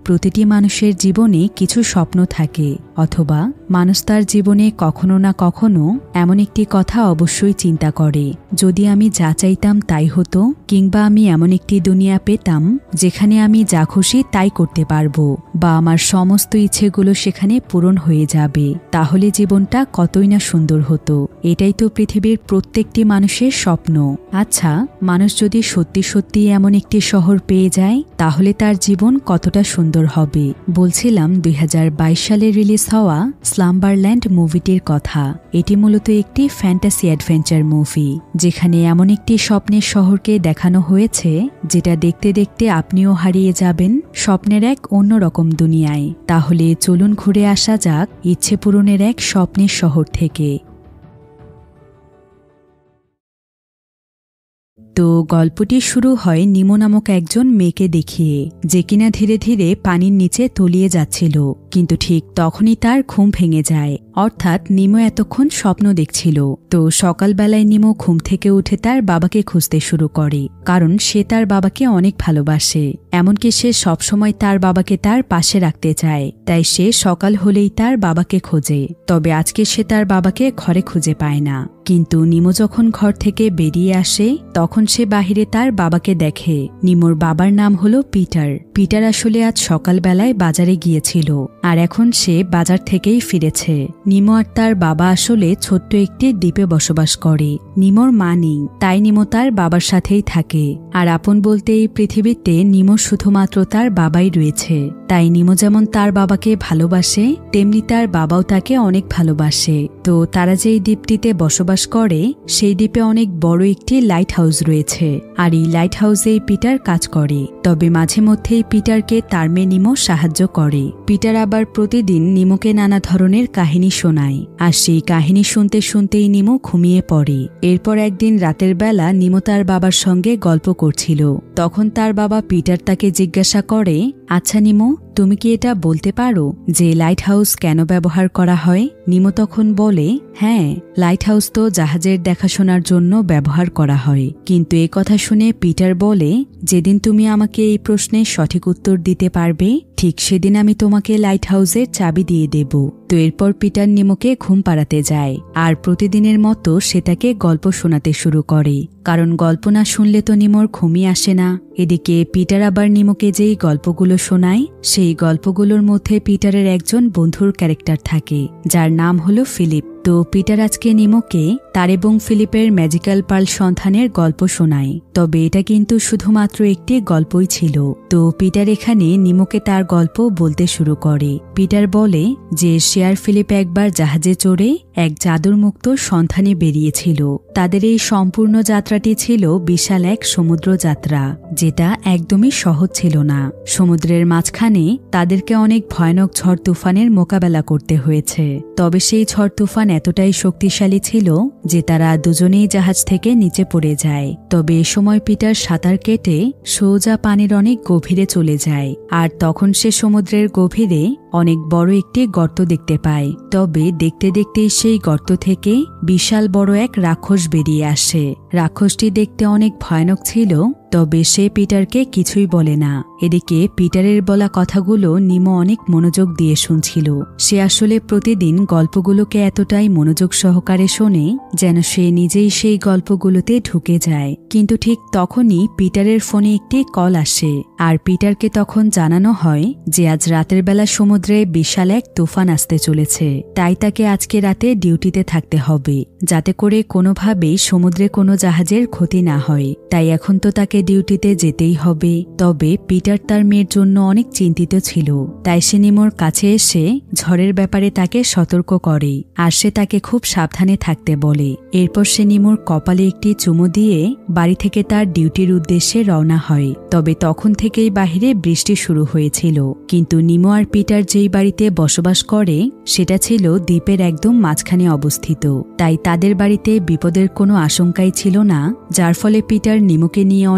প্রতিটি মানুষের জীবনে কিছু স্বপ্ন থাকে, অথবা মানুষ তার জীবনে কখনো না কখনো এমন একটি কথা অবশ্যই চিন্তা করে, যদি আমি যা চাইতাম তাই হতো, কিংবা আমি এমন একটি দুনিয়া পেতাম যেখানে আমি যা খুশি তাই করতে পারবো, বা আমার সমস্ত ইচ্ছেগুলো সেখানে পূরণ হয়ে যাবে, তাহলে জীবনটা কতই না সুন্দর হতো। এটাই তো পৃথিবীর প্রত্যেকটি মানুষের স্বপ্ন। আচ্ছা, মানুষ যদি সত্যি সত্যি এমন একটি শহর পেয়ে যায়, তাহলে তার জীবন কতটা সুন্দর হবে। বলছিলাম 2022 সালে রিলিজ হওয়া স্লাম্বারল্যান্ড মুভিটির কথা। এটি মূলত একটি ফ্যান্টাসি অ্যাডভেঞ্চার মুভি, যেখানে এমন একটি স্বপ্নের শহরকে দেখানো হয়েছে যেটা দেখতে দেখতে আপনিও হারিয়ে যাবেন স্বপ্নের এক অন্যরকম দুনিয়ায়। তাহলে চলুন ঘুরে আসা যাক ইচ্ছে পূরণের এক স্বপ্নের শহর থেকে। তো গল্পটি শুরু হয় নিমো নামক একজন মেয়েকে দেখিয়ে, যে কিনা ধীরে ধীরে পানির নিচে তলিয়ে যাচ্ছিল, কিন্তু ঠিক তখনই তার ঘুম ভেঙে যায়। অর্থাৎ নিমো এতক্ষণ স্বপ্ন দেখছিল। তো সকালবেলায় নিমো ঘুম থেকে উঠে তার বাবাকে খুঁজতে শুরু করে, কারণ সে তার বাবাকে অনেক ভালোবাসে। এমনকি সে সবসময় তার বাবাকে তার পাশে রাখতে চায়। তাই সে সকাল হলেই তার বাবাকে খোঁজে। তবে আজকে সে তার বাবাকে ঘরে খুঁজে পায় না। কিন্তু নিমো যখন ঘর থেকে বেরিয়ে আসে, তখন সে বাহিরে তার বাবাকে দেখে। নিমোর বাবার নাম হলো পিটার। পিটার আসলে আজ সকালবেলায় বাজারে গিয়েছিল, আর এখন সে বাজার থেকেই ফিরেছে। নিমো আর তার বাবা আসলে ছোট্ট একটি দ্বীপে বসবাস করে। নিমোর মা নেই, তাই নিমো তার বাবার সাথেই থাকে। আর আপন বলতে এই পৃথিবীতে নিমো শুধুমাত্র তার বাবাই রয়েছে। তাই নিমো যেমন তার বাবাকে ভালোবাসে, তেমনি তার বাবাও তাকে অনেক ভালোবাসে। তো তারা যেই দ্বীপটিতে বসবাস করে, সেই দ্বীপে অনেক বড় একটি লাইট হাউস রয়েছে। আর এই লাইট হাউসেই পিটার কাজ করে। তবে মাঝে মধ্যেই পিটারকে তার মেয়ে নিমো সাহায্য করে। পিটার আবার প্রতিদিন নিমোকে নানা ধরনের কাহিনী শোনায়, আর সেই কাহিনী শুনতে শুনতেই নিমো ঘুমিয়ে পড়ে। এরপর একদিন রাতের বেলা নিমো তার বাবার সঙ্গে গল্প করছিল। তখন তার বাবা পিটার তাকে জিজ্ঞাসা করে, আচ্ছা নিমো, তুমি কি এটা বলতে পারো যে লাইট হাউস কেন ব্যবহার করা হয়? নিমো তখন বলে, হ্যাঁ, লাইট হাউস তো জাহাজের দেখাশোনার জন্য ব্যবহার করা হয়। কিন্তু এ কথা শুনে পিটার বলে, যেদিন তুমি আমাকে এই প্রশ্নের সঠিক উত্তর দিতে পারবে, ঠিক সেদিন আমি তোমাকে লাইট হাউসের চাবি দিয়ে দেব। তো এরপর পিটার নিমোকে ঘুম পাড়াতে যায়, আর প্রতিদিনের মতো সে তাকে গল্প শোনাতে শুরু করে, কারণ গল্প না শুনলে তো নিমোর ঘুমই আসে না। এদিকে পিটার আবার নিমোকে যেই গল্পগুলো শোনায়, সেই গল্পগুলোর মধ্যে পিটারের একজন বন্ধুর ক্যারেক্টার থাকে, যার নাম হলো ফিলিপ। তো পিটার আজকে নিমোকে তার এবং ফিলিপের ম্যাজিক্যাল পার্ল সন্ধানের গল্প শোনায়। তবে এটা কিন্তু শুধুমাত্র একটি গল্পই ছিল। তো পিটার এখানে নিমোকে তার গল্প বলতে শুরু করে। পিটার বলে যে সে আর ফিলিপ একবার জাহাজে চড়ে এক জাদুরমুক্ত সন্ধানে বেরিয়েছিল। তাদের এই সম্পূর্ণ যাত্রাটি ছিল বিশাল এক সমুদ্র যাত্রা, যেটা একদমই সহজ ছিল না। সমুদ্রের মাঝখানে তাদেরকে অনেক ভয়ানক ঝড় তুফানের মোকাবেলা করতে হয়েছে। তবে সেই ঝড় তুফান এতটাই শক্তিশালী ছিল যে তারা দুজনেই জাহাজ থেকে নিচে পড়ে যায়। তবে এ সময় পিটার সাঁতার কেটে সোজা পানির অনেক গভীরে চলে যায়, আর তখন সে সমুদ্রের গভীরে অনেক বড় একটি গর্ত দেখতে পায়। তবে দেখতে দেখতে সেই গর্ত থেকে বিশাল বড় এক রাক্ষস বেরিয়ে আসে। রাক্ষসটি দেখতে অনেক ভয়ানক ছিল, তবে সে পিটারকে কিছুই বলে না। এদিকে পিটারের বলা কথাগুলো নিমো অনেক মনোযোগ দিয়ে শুনছিল। সে আসলে প্রতিদিন গল্পগুলোকে এতটাই মনোযোগ সহকারে শোনে যেন সে নিজেই সেই গল্পগুলোতে ঢুকে যায়। কিন্তু ঠিক তখনই পিটারের ফোনে একটি কল আসে, আর পিটারকে তখন জানানো হয় যে আজ রাতের বেলা সমুদ্রে বিশাল এক তুফান আসতে চলেছে। তাই তাকে আজকে রাতে ডিউটিতে থাকতে হবে, যাতে করে কোনোভাবেই সমুদ্রে কোনো জাহাজের ক্ষতি না হয়। তাই এখন তো তাকে ডিউটিতে যেতেই হবে। তবে পিটার তার মেয়ের জন্য অনেক চিন্তিত ছিল। তাই সে নিমোর কাছে এসে ঝড়ের ব্যাপারে তাকে সতর্ক করে, আর সে তাকে খুব সাবধানে থাকতে বলে। এরপর সে নিমোর কপালে একটি চুমু দিয়ে বাড়ি থেকে তার ডিউটির উদ্দেশ্যে রওনা হয়। তবে তখন থেকেই বাহিরে বৃষ্টি শুরু হয়েছিল। কিন্তু নিমো আর পিটার যেই বাড়িতে বসবাস করে, সেটা ছিল দ্বীপের একদম মাঝখানে অবস্থিত। তাই তাদের বাড়িতে বিপদের কোনো আশঙ্কাই ছিল না, যার ফলে পিটার নিমোকে নিয়ে অনেক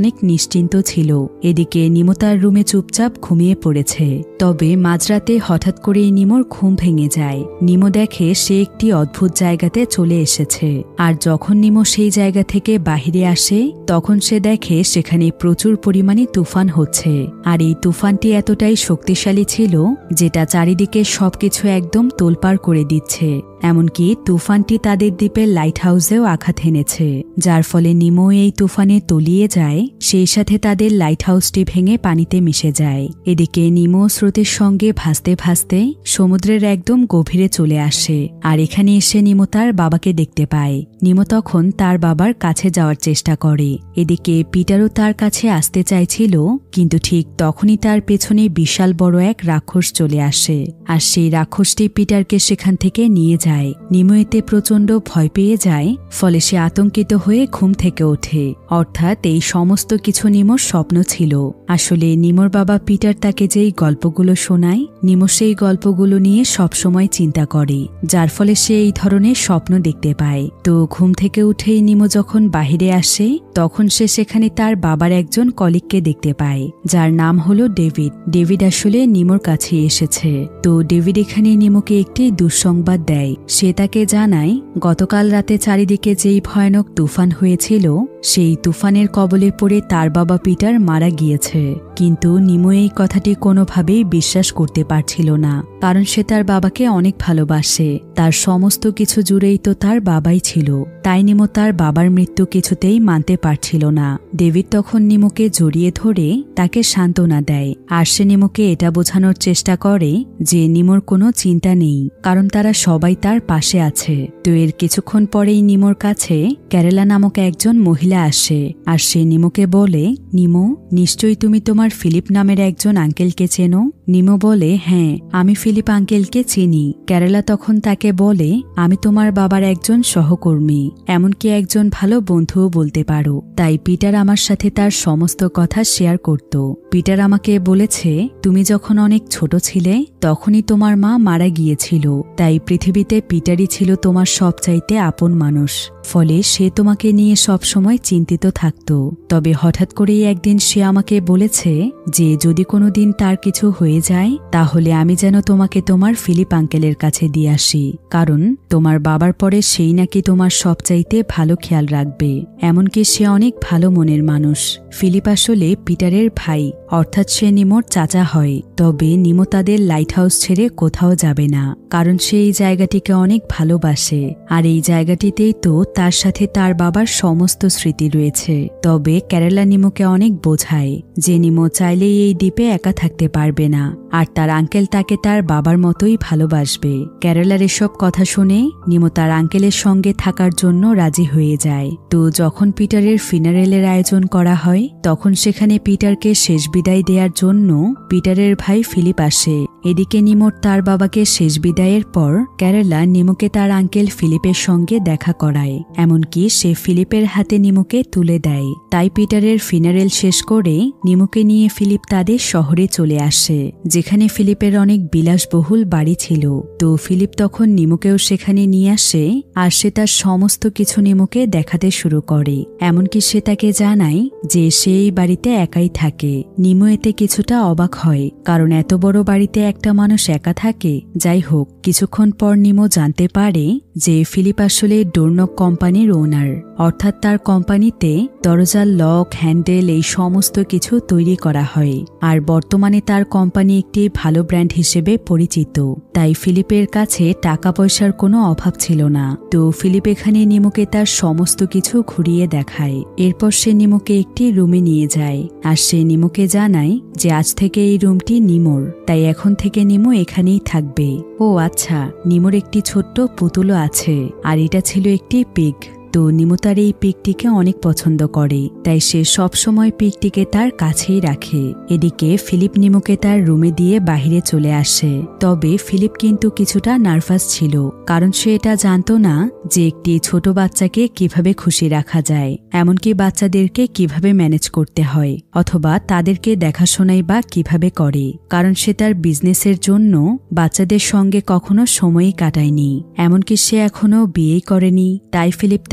অনেক নিশ্চিন্ত ছিল। এদিকে নিমো তার রুমে চুপচাপ ঘুমিয়ে পড়েছে। তবে মাঝরাতে হঠাৎ করেই নিমোর ঘুম ভেঙে যায়। নিমো দেখে সে একটি অদ্ভুত জায়গাতে চলে এসেছে। আর যখন নিমো সেই জায়গা থেকে বাহিরে আসে তখন সে দেখে সেখানে প্রচুর পরিমাণে তুফান হচ্ছে। আর এই তুফানটি এতটাই শক্তিশালী ছিল যেটা চারিদিকে সবকিছু একদম তোলপাড় করে দিচ্ছে। এমনকি তুফানটি তাদের দ্বীপের লাইট হাউসেও আঘাত এনেছে, যার ফলে নিমো এই তুফানে তলিয়ে যায়। সেই সাথে তাদের লাইট হাউসটি ভেঙে পানিতে মিশে যায়। এদিকে নিমো স্রোতের সঙ্গে ভাসতে ভাসতে সমুদ্রের একদম গভীরে চলে আসে। আর এখানে এসে নিমো তার বাবাকে দেখতে পায়। নিমো তখন তার বাবার কাছে যাওয়ার চেষ্টা করে। এদিকে পিটারও তার কাছে আসতে চাইছিল, কিন্তু ঠিক তখনই তার পেছনে বিশাল বড় এক রাক্ষস চলে আসে। আর সেই রাক্ষসটি পিটারকে সেখান থেকে নিয়ে যায়। নিমো এতে প্রচণ্ড ভয় পেয়ে যায়। ফলে সে আতঙ্কিত হয়ে ঘুম থেকে ওঠে। অর্থাৎ এই সমস্ত কিছু নিমোর স্বপ্ন ছিল। আসলে নিমোর বাবা পিটার তাকে যেই গল্পগুলো শোনায়, নিমো সেই গল্পগুলো নিয়ে সবসময় চিন্তা করে, যার ফলে সে এই ধরনের স্বপ্ন দেখতে পায়। তো ঘুম থেকে উঠেই নিমো যখন বাহিরে আসে তখন সে সেখানে তার বাবার একজন কলিগকে দেখতে পায়, যার নাম হলো ডেভিড। ডেভিড আসলে নিমোর কাছে এসেছে। তো ডেভিড এখানে নিমোকে একটি দুঃসংবাদ দেয়। সে তাকে জানায় গতকাল রাতে চারিদিকে যেই ভয়ানক তুফান হয়েছিল সেই তুফানের কবলে পড়ে তার বাবা পিটার মারা গিয়েছে। কিন্তু নিমো এই কথাটি কোনোভাবেই বিশ্বাস করতে পারছিল না, কারণ সে তার বাবাকে অনেক ভালোবাসে। তার সমস্ত কিছু জুড়েই তো তার বাবাই ছিল। তাই নিমো তার বাবার মৃত্যু কিছুতেই মানতে পারছিল না। ডেভিড তখন নিমোকে জড়িয়ে ধরে তাকে সান্ত্বনা দেয়। আর সে নিমোকে এটা বোঝানোর চেষ্টা করে যে নিমোর কোনো চিন্তা নেই, কারণ তারা সবাই তার পাশে আছে। তো এর কিছুক্ষণ পরেই নিমোর কাছে ক্যারেলা নামক একজন মহিলা আসে। আর সে নিমোকে বলে, নিমো, নিশ্চয়ই তুমি তোমার ফিলিপ নামের একজন আঙ্কেলকে চেনো? নিমো বলে, হ্যাঁ, আমি ফিলিপ আঙ্কেলকে চিনি। ক্যারেলা তখন তাকে বলে, আমি তোমার বাবার একজন সহকর্মী, এমনকি একজন ভালো বন্ধুও বলতে পারো। তাই পিটার আমার সাথে তার সমস্ত কথা শেয়ার করত। পিটার আমাকে বলেছে তুমি যখন অনেক ছোট ছিলে তখনই তোমার মা মারা গিয়েছিল। তাই পৃথিবীতে পিটারই ছিল তোমার সবচাইতে আপন মানুষ। ফলে সে তোমাকে নিয়ে সবসময় চিন্তিত থাকত। তবে হঠাৎ করেই একদিন সে আমাকে বলেছে যে যদি কোনোদিন তার কিছু হয়ে যায় তাহলে আমি যেন তোমাকে তোমার ফিলিপ আঙ্কেলের কাছে দিয়ে আসি, কারণ তোমার বাবার পরে সেই নাকি তোমার সবচাইতে ভালো খেয়াল রাখবে। এমনকি সে অনেক ভালো মনের মানুষ। ফিলিপ আসলে পিটারের ভাই, অর্থাৎ সে নিমোর চাচা হয়। তবে নিমো তাদের লাইট হাউস ছেড়ে কোথাও যাবে না, কারণ সে এই জায়গাটিকে অনেক ভালোবাসে। আর এই জায়গাটিতেই তো তার সাথে তার বাবার সমস্ত স্মৃতি রয়েছে। তবে ক্যারেলা নিমোকে অনেক বোঝায় যে নিমো চাইলেই এই দ্বীপে একা থাকতে পারবে না, আর তার আঙ্কেল তাকে তার বাবার মতোই ভালোবাসবে। ক্যারেলার এসব কথা শুনে নিমো তার আঙ্কেলের সঙ্গে থাকার জন্য রাজি হয়ে যায়। তো যখন পিটারের ফিনারেলের আয়োজন করা হয় তখন সেখানে পিটারকে শেষ বিদায় দেওয়ার জন্য পিটারের ভাই ফিলিপ আসে। এদিকে নিমোর তার বাবাকে শেষ বিদায়ের পর ক্যারেলা নিমোকে তার আঙ্কেল ফিলিপের সঙ্গে দেখা করায়। এমনকি সে ফিলিপের হাতে নিমোকে তুলে দেয়। তাই পিটারের ফিনারেল শেষ করে নিমোকে নিয়ে ফিলিপ তাদের শহরে চলে আসে, যেখানে ফিলিপের অনেক বিলাসবহুল বাড়ি ছিল। তো ফিলিপ তখন নিমোকেও সেখানে নিয়ে আসে। আর সে তার সমস্ত কিছু নিমোকে দেখাতে শুরু করে। এমনকি সে তাকে জানায় যে সে এই বাড়িতে একাই থাকে। নিমো এতে কিছুটা অবাক হয়, কারণ এত বড় বাড়িতে একটা মানুষ একা থাকে। যাই হোক, কিছুক্ষণ পর নিমো জানতে পারে যে ফিলিপ আসলে ডোরনক কোম্পানির ওনার, অর্থাৎ তার কোম্পানিতে দরজার লক, হ্যান্ডেল এই সমস্ত কিছু তৈরি করা হয়। আর বর্তমানে তার কোম্পানি একটি ভালো ব্র্যান্ড হিসেবে পরিচিত। তাই ফিলিপের কাছে টাকা পয়সার কোনো অভাব ছিল না। তো ফিলিপ এখানে নিমোকে তার সমস্ত কিছু ঘুরিয়ে দেখায়। এরপর সে নিমোকে একটি রুমে নিয়ে যায়। আর সে নিমোকে জানায় যে আজ থেকে এই রুমটি নিমোর, তাই এখন থেকে নিমো এখানেই থাকবে। ও আচ্ছা, নিমোর একটি ছোট্ট পুতুলও আছে, আর এটা ছিল একটি পিগ। তো নিমো তার এই পিগটিকে অনেক পছন্দ করে, তাই সে সবসময় পিগটিকে তার কাছেই রাখে। এদিকে ফিলিপ নিমোকে তার রুমে দিয়ে বাহিরে চলে আসে। তবে ফিলিপ কিন্তু কিছুটা নার্ভাস ছিল, কারণ সে এটা জানতো না যে একটি ছোট বাচ্চাকে কিভাবে খুশি রাখা যায়, এমনকি বাচ্চাদেরকে কিভাবে ম্যানেজ করতে হয়, অথবা তাদেরকে দেখাশোনাই বা কিভাবে করে। কারণ সে তার বিজনেসের জন্য বাচ্চাদের সঙ্গে কখনো সময়ই কাটায়নি, এমনকি সে এখনো বিয়েই করেনি। তাই ফিলিপ তার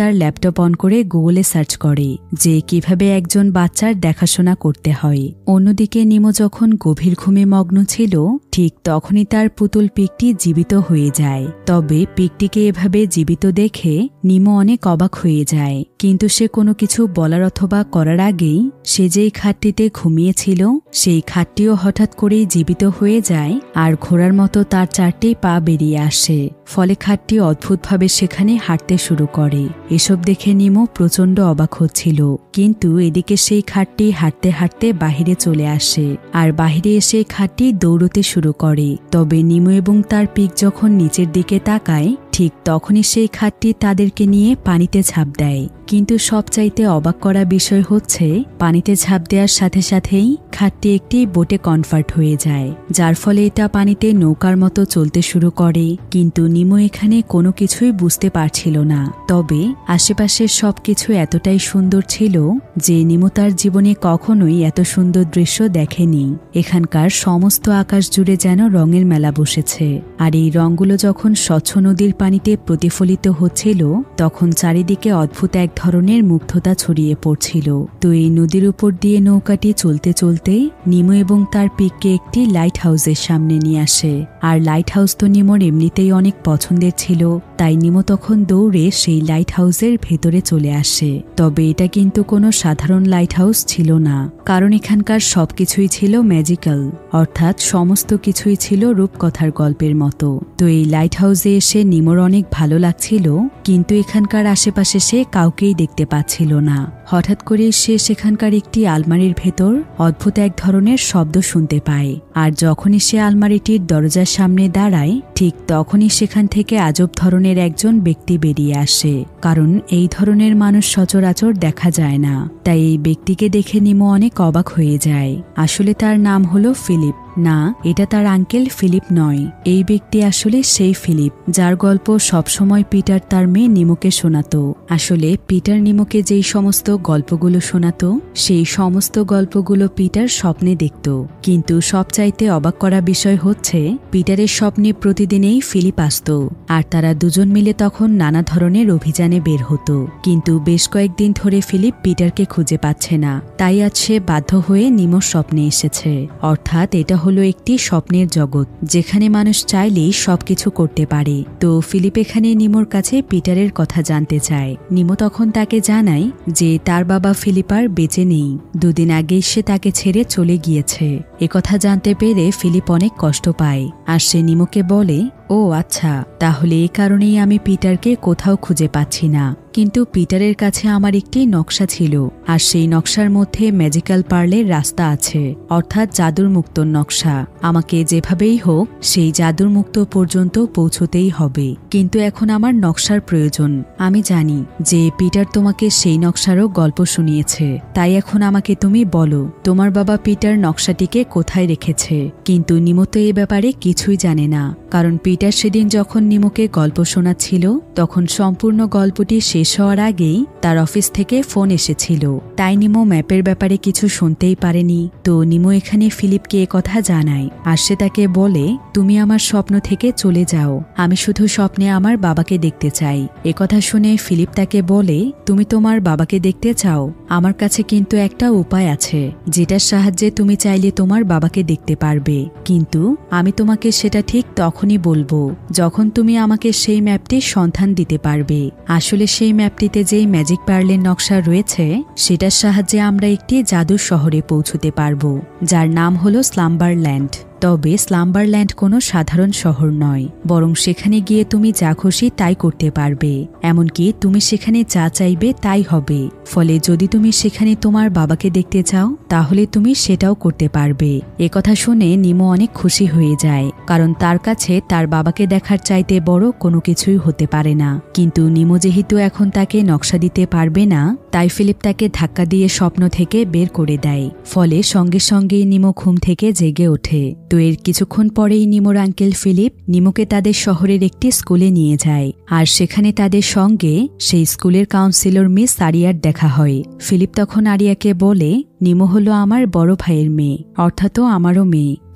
তার ল্যাপটপ অন করে গুগলে সার্চ করে যে কিভাবে একজন বাচ্চার দেখাশোনা করতে হয়। অন্যদিকে নিমো যখন গভীর ঘুমে মগ্ন ছিল ঠিক তখনই তার পুতুল পিগটি জীবিত হয়ে যায়। তবে পিগটিকে এভাবে জীবিত দেখে নিমো অনেক অবাক হয়ে যায়, কিন্তু সে কোনো কিছু বলার অথবা করার আগেই সে যেই খাটটিতে ঘুমিয়েছিল সেই খাটটিও হঠাৎ করেই জীবিত হয়ে যায় আর ঘোড়ার মতো তার 4টি পা বেরিয়ে আসে। ফলে খাটটি অদ্ভুতভাবে সেখানে হাঁটতে শুরু করে। এসব দেখে নিমো প্রচণ্ড অবাক হচ্ছিল, কিন্তু এদিকে সেই খাটটি হাঁটতে হাঁটতে বাহিরে চলে আসে আর বাহিরে এসে খাটটি দৌড়তে শুরু করে। তবে নিমো এবং তার পিগ যখন নিচের দিকে তাকায় ঠিক তখনই সেই খাটটি তাদেরকে নিয়ে পানিতে ঝাঁপ দেয়। কিন্তু সবচাইতে অবাক করা বিষয় হচ্ছে পানিতে ঝাঁপ দেওয়ার সাথে সাথেই খাটটি একটি বোটে কনভার্ট হয়ে যায়, যার ফলে এটা পানিতে নৌকার মতো চলতে শুরু করে। কিন্তু নিমো এখানে কোনো কিছুই বুঝতে পারছিল না। তবে আশেপাশের সবকিছু এতটাই সুন্দর ছিল যে নিমো তার জীবনে কখনোই এত সুন্দর দৃশ্য দেখেনি। এখানকার সমস্ত আকাশ জুড়ে যেন রঙের মেলা বসেছে, আর এই রঙগুলো যখন স্বচ্ছ নদীর পানিতে প্রতিফলিত হচ্ছিল তখন চারিদিকে অদ্ভুত এক ধরনের মুগ্ধতা ছড়িয়ে পড়ছিল। তো এই নদীর উপর দিয়ে নৌকাটি চলতে চলতে নিমো এবং তার পিগকে একটি লাইট হাউসের সামনে নিয়ে আসে। আর লাইট হাউস তো নিমোর এমনিতেই অনেক পছন্দের ছিল, তাই নিমো তখন দৌড়ে সেই লাইট হাউসের ভেতরে চলে আসে। তবে এটা কিন্তু কোনো সাধারণ লাইট হাউস ছিল না, কারণ এখানকার সবকিছুই ছিল ম্যাজিক্যাল, অর্থাৎ সমস্ত কিছুই ছিল রূপকথার গল্পের মতো। তো এই লাইট হাউসে এসে নিমোর অনেক ভালো লাগছিল, কিন্তু এখানকার আশেপাশে সে কাউকেই দেখতে পাচ্ছিল না। হঠাৎ করে সে সেখানকার একটি আলমারির ভেতর অদ্ভুত এক ধরনের শব্দ শুনতে পায়, আর যখনই সে আলমারিটির দরজার সামনে দাঁড়ায় ঠিক তখনই সেখান থেকে আজব ধরনের একজন ব্যক্তি বেরিয়ে আসে, কারণ এই ধরনের মানুষ সচরাচর দেখা যায় না। তাই এই ব্যক্তিকে দেখে নিমো অনেক অবাক হয়ে যায়। আসলে তার নাম হলো ফিলিপ। না, এটা তার আঙ্কেল ফিলিপ নয়। এই ব্যক্তি আসলে সেই ফিলিপ যার গল্প সবসময় পিটার তার মেয়ে নিমোকে শোনাতো। আসলে পিটার নিমোকে যেই সমস্ত গল্পগুলো শোনাতো সেই সমস্ত গল্পগুলো পিটার স্বপ্নে দেখত। কিন্তু সবচাইতে অবাক করা বিষয় হচ্ছে পিটারের স্বপ্নে প্রতিদিনেই ফিলিপ আসত, আর তারা দুজন মিলে তখন নানা ধরনের অভিযানে বের হতো। কিন্তু বেশ কয়েকদিন ধরে ফিলিপ পিটারকে খুঁজে পাচ্ছে না, তাই আজ সে বাধ্য হয়ে নিমোর স্বপ্নে এসেছে। অর্থাৎ এটা হলো একটি স্বপ্নের জগৎ যেখানে মানুষ চাইলেই সবকিছু করতে পারে। তো ফিলিপ এখানে নিমোর কাছে পিটারের কথা জানতে চায়। নিমো তখন তাকে জানায় যে তার বাবা ফিলিপ আর বেঁচে নেই, দুদিন আগেই সে তাকে ছেড়ে চলে গিয়েছে। একথা জানতে পেরে ফিলিপ অনেক কষ্ট পায়, আর সে নিমোকে বলে, ও আচ্ছা, তাহলে এই কারণেই আমি পিটারকে কোথাও খুঁজে পাচ্ছি না। কিন্তু পিটারের কাছে আমার একটি নকশা ছিল, আর সেই নকশার মধ্যে ম্যাজিক্যাল পার্লের রাস্তা আছে, অর্থাৎ জাদুর মুক্তর নকশা। আমাকে যেভাবেই হোক সেই জাদুর মুক্ত পর্যন্ত পৌঁছতেই হবে। কিন্তু এখন আমার নকশার প্রয়োজন। আমি জানি যে পিটার তোমাকে সেই নকশারও গল্প শুনিয়েছে, তাই এখন আমাকে তুমি বলো তোমার বাবা পিটার নকশাটিকে কোথায় রেখেছে। কিন্তু নিমো তো এ ব্যাপারে কিছুই জানে না, কারণ পিটার সেদিন যখন নিমোকে গল্প শোনাচ্ছিল তখন সম্পূর্ণ গল্পটি শেষ হওয়ার আগেই তার অফিস থেকে ফোন এসেছিল, তাই নিমো ম্যাপের ব্যাপারে কিছু শুনতেই পারেনি। তো নিমো এখানে ফিলিপকে কথা জানায়, আর সে তাকে বলে, তুমি আমার স্বপ্ন থেকে চলে যাও, আমি শুধু স্বপ্নে আমার বাবাকে দেখতে চাই। একথা শুনে ফিলিপ তাকে বলে, তুমি তোমার বাবাকে দেখতে চাও? আমার কাছে কিন্তু একটা উপায় আছে যেটার সাহায্যে তুমি চাইলে তোমার বাবাকে দেখতে পারবে, কিন্তু আমি তোমাকে সেটা ঠিক তখনই বলবো যখন তুমি আমাকে সেই ম্যাপটির সন্ধান দিতে পারবে। আসলে সেই ম্যাপটিতে যেই ম্যাজিক পার্লের নকশা রয়েছে সেটার সাহায্যে আমরা একটি জাদুর শহরে পৌঁছতে পারবো, যার নাম হলো স্লাম্বারল্যান্ড। তবে স্লাম্বারল্যান্ড কোনো সাধারণ শহর নয়, বরং সেখানে গিয়ে তুমি যা খুশি তাই করতে পারবে, এমনকি তুমি সেখানে যা চাইবে তাই হবে। ফলে যদি তুমি সেখানে তোমার বাবাকে দেখতে চাও তাহলে তুমি সেটাও করতে পারবে। একথা শুনে নিমো অনেক খুশি হয়ে যায়, কারণ তার কাছে তার বাবাকে দেখার চাইতে বড় কোনো কিছুই হতে পারে না। কিন্তু নিমো যেহেতু এখন তাকে নকশা দিতে পারবে না, তাই ফিলিপ তাকে ধাক্কা দিয়ে স্বপ্ন থেকে বের করে দেয়। ফলে সঙ্গে সঙ্গেই নিমো ঘুম থেকে জেগে ওঠে। তো এর কিছুক্ষণ পরেই নিমোর আঙ্কেল ফিলিপ নিমোকে তাদের শহরের একটি স্কুলে নিয়ে যায়, আর সেখানে তাদের সঙ্গে সেই স্কুলের কাউন্সিলর মিস আরিয়ার দেখা হয়। ফিলিপ তখন আরিয়াকে বলে, নিমো হলো আমার বড় ভাইয়ের মেয়ে, অর্থাৎ আমারও মেয়ে।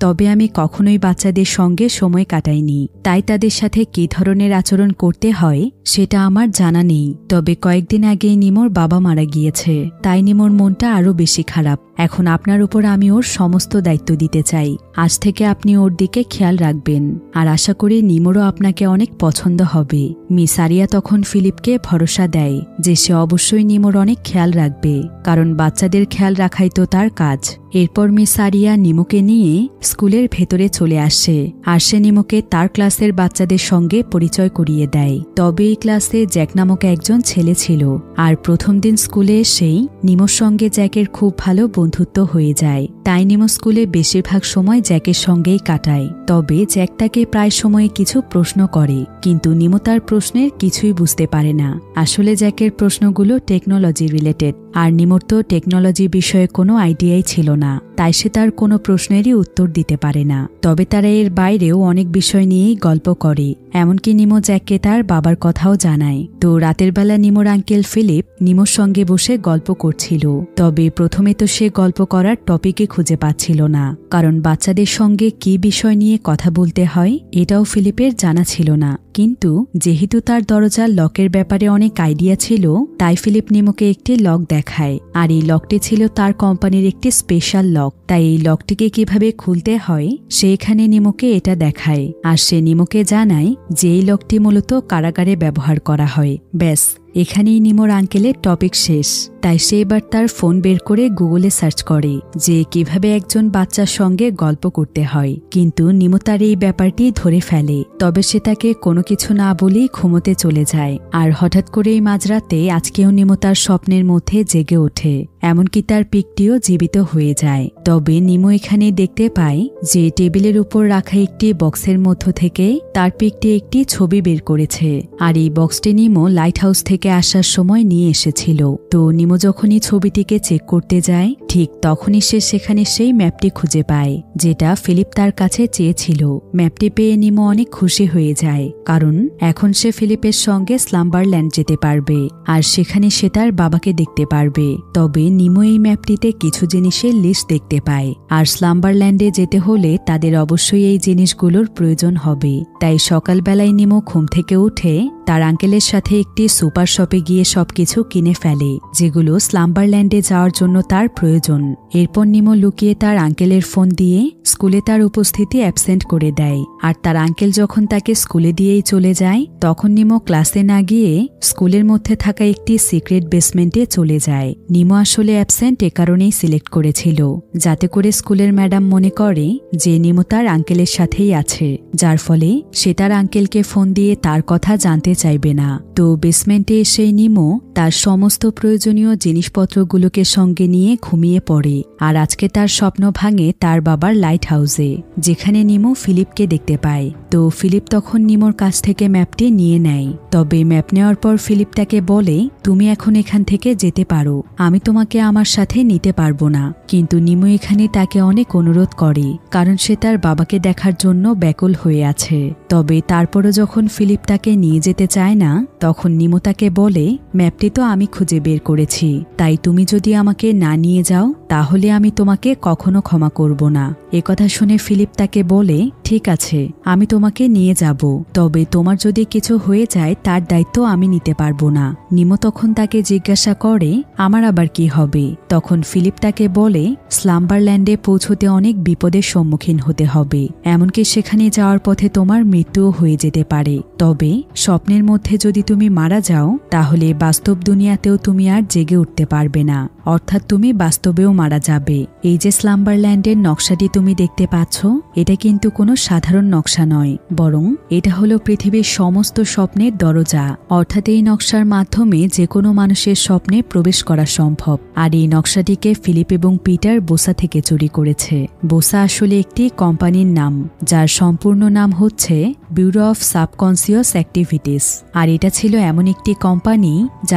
তবে আমি কখনোই বাচ্চাদের সঙ্গে সময় কাটাইনি, তাই তাদের সাথে কী ধরনের আচরণ করতে হয় সেটা আমার জানা নেই। তবে কয়েকদিন আগেই নিমোর বাবা মারা গিয়েছে, তাই নিমোর মনটা আরও বেশি খারাপ। এখন আপনার উপর আমি ওর সমস্ত দায়িত্ব দিতে চাই। আজ থেকে আপনি ওর দিকে খেয়াল রাখবেন, আর আশা করি নিমোরও আপনাকে অনেক পছন্দ হবে। মিস আরিয়া তখন ফিলিপকে ভরসা দেয় যে সে অবশ্যই নিমোর অনেক খেয়াল রাখবে, কারণ বাচ্চাদের খেয়াল রাখাই তো তার কাজ। এরপর মিস আরিয়া নিমোকে নিয়ে স্কুলের ভেতরে চলে আসে, আর সে নিমোকে তার ক্লাসের বাচ্চাদের সঙ্গে পরিচয় করিয়ে দেয়। তবে এই ক্লাসে জ্যাক নামক একজন ছেলে ছিল, আর প্রথম দিন স্কুলে এসেই নিমোর সঙ্গে জ্যাকের খুব ভালো বন্ধুত্ব হয়ে যায়। তাই নিমো স্কুলে বেশিরভাগ সময় জ্যাকের সঙ্গেই কাটায়। তবে জ্যাক তাকে প্রায় সময় কিছু প্রশ্ন করে, কিন্তু নিমো তার প্রশ্নের কিছুই বুঝতে পারে না। আসলে জ্যাকের প্রশ্নগুলো টেকনোলজি রিলেটেড, আর নিমোর তো টেকনোলজি বিষয়ে কোনো আইডিয়াই ছিল না, তাই সে তার কোনো প্রশ্নেরই উত্তর দিতে পারে না। তবে তারা এর বাইরেও অনেক বিষয় নিয়েই গল্প করে, এমনকি নিমো জ্যাককে তার বাবার কথাও জানায়। তো রাতের বেলা নিমোর আঙ্কেল ফিলিপ নিমোর সঙ্গে বসে গল্প করছিল। তবে প্রথমে তো সে গল্প করার টপিকই খুঁজে পাচ্ছিল না, কারণ বাচ্চাদের সঙ্গে কি বিষয় নিয়ে কথা বলতে হয় এটাও ফিলিপের জানা ছিল না। কিন্তু যেহেতু তার দরজার লকের ব্যাপারে অনেক আইডিয়া ছিল, তাই ফিলিপ নিমোকে একটি লক দেখায়, আর এই লকটি ছিল তার কোম্পানির একটি স্পেশাল লক। তাই এই লকটিকে কিভাবে খুলতে হয় সে এখানে নিমোকে এটা দেখায়, আর সে নিমোকে জানায় যে এই লকটি মূলত কারাগারে ব্যবহার করা হয়। ব্যাস, এখানেই নিমোর আঙ্কেলের টপিক শেষ। তাই সে এবার তার ফোন বের করে গুগলে সার্চ করে যে কিভাবে একজন বাচ্চার সঙ্গে গল্প করতে হয়, কিন্তু নিমো তার এই ব্যাপারটি ধরে ফেলে। তবে সে তাকে কোনো কিছু না বলেই ঘুমোতে চলে যায়। আর হঠাৎ করেই মাঝরাতে আজকেও নিমো তার স্বপ্নের মধ্যে জেগে ওঠে, এমনকি তার পিকটিও জীবিত হয়ে যায়। তবে নিমো এখানে দেখতে পায় যে টেবিলের উপর রাখা একটি বক্সের মধ্য থেকে তার পিকটি একটি ছবি বের করেছে, আর এই বক্সটি নিমো লাইট হাউস থেকে আসার সময় নিয়ে এসেছিল। তো নিমো যখনই ছবিটিকে চেক করতে যায়, ঠিক তখনই সে সেখানে সেই ম্যাপটি খুঁজে পায় যেটা ফিলিপ তার কাছে চেয়েছিল। ম্যাপটি পেয়ে নিমো অনেক খুশি হয়ে যায়, কারণ এখন সে ফিলিপের সঙ্গে স্লাম্বারল্যান্ড যেতে পারবে, আর সেখানে সে তার বাবাকে দেখতে পারবে। তবে নিমো এই ম্যাপটিতে কিছু জিনিসের লিস্ট দেখতে পায়, আর স্লাম্বারল্যান্ডে যেতে হলে তাদের অবশ্যই এই জিনিসগুলোর প্রয়োজন হবে। তাই সকালবেলায় নিমো ঘুম থেকে উঠে তার আঙ্কেলের সাথে একটি সুপার শপে গিয়ে সবকিছু কিনে ফেলে যেগুলো স্লাম্বারল্যান্ডে যাওয়ার জন্য তার প্রয়োজন। এরপর নিমো লুকিয়ে তার আঙ্কেলের ফোন দিয়ে স্কুলে তার উপস্থিতি অ্যাবসেন্ট করে দেয়, আর তার আঙ্কেল যখন তাকে স্কুলে দিয়েই চলে যায়, তখন নিমো ক্লাসে না গিয়ে স্কুলের মধ্যে থাকা একটি সিক্রেট বেসমেন্টে চলে যায়। নিমো আসলে অ্যাবসেন্ট এ কারণেই সিলেক্ট করেছিল, যাতে করে স্কুলের ম্যাডাম মনে করে যে নিমো তার আঙ্কেলের সাথেই আছে, যার ফলে সে তার আঙ্কেলকে ফোন দিয়ে তার কথা জানতে চাইবে না। তো বেসমেন্টে এসে নিমো তার সমস্ত প্রয়োজনীয় জিনিসপত্রগুলোকে সঙ্গে নিয়ে ঘুমিয়ে পড়ে। আর আজকে তার স্বপ্ন ভাঙে তার বাবার লাইট হাউসে, যেখানে নিমো ফিলিপকে দেখতে পায়। তো ফিলিপ তখন নিমোর কাছ থেকে ম্যাপটি নিয়ে নেয়। তবে ম্যাপ নেওয়ার পর ফিলিপ তাকে বলে, তুমি এখন এখান থেকে যেতে পারো, আমি তোমাকে আমার সাথে নিতে পারবো না। কিন্তু নিমো এখানে তাকে অনেক অনুরোধ করে, কারণ সে তার বাবাকে দেখার জন্য ব্যাকুল হয়ে আছে। তবে তারপরও যখন ফিলিপ তাকে নিয়ে যেতে চায় না, তখন নিমো তাকে বলে, ম্যাপটি তো আমি খুঁজে বের করেছি, তাই তুমি যদি আমাকে না নিয়ে যাও তাহলে আমি তোমাকে কখনো ক্ষমা করব না। একথা শুনে ফিলিপ তাকে বলে, ঠিক আছে, আমি তোমাকে নিয়ে যাব, তবে তোমার যদি কিছু হয়ে যায় তার দায়িত্ব আমি নিতে পারবো না। নিমো তখন তাকে জিজ্ঞাসা করে, আমার আবার কি হবে? তখন ফিলিপ তাকে বলে, স্লাম্বারল্যান্ডে পৌঁছতে অনেক বিপদের সম্মুখীন হতে হবে, এমনকি সেখানে যাওয়ার পথে তোমার মৃত্যুও হয়ে যেতে পারে। তবে স্বপ্নের মধ্যে যদি তুমি মারা যাও তাহলে বাস্তব দুনিয়াতেও তুমি আর জেগে উঠতে পারবে না, অর্থাৎ তুমি বাস্তবেও মারা যাবে। এই যে স্লাম্বারল্যান্ডের নকশাটি তুমি দেখতে পাচ্ছ, এটা কিন্তু কোনো সাধারণ নকশা নয়, বরং এটা হলো পৃথিবীর সমস্ত স্বপ্নের দরজা। অর্থাৎ এই নকশার মাধ্যমে যে কোনো মানুষের স্বপ্নে প্রবেশ করা সম্ভব। আর এই নকশাটিকে ফিলিপ এবং পিটার বোসা থেকে চুরি করেছে। বোসা আসলে একটি কোম্পানির নাম, যার সম্পূর্ণ নাম হচ্ছে ব্যুরো অফ সাবকনসিয়াস অ্যাক্টিভিটিস। আর এটা ছিল এমন একটি কোম্পানি যারা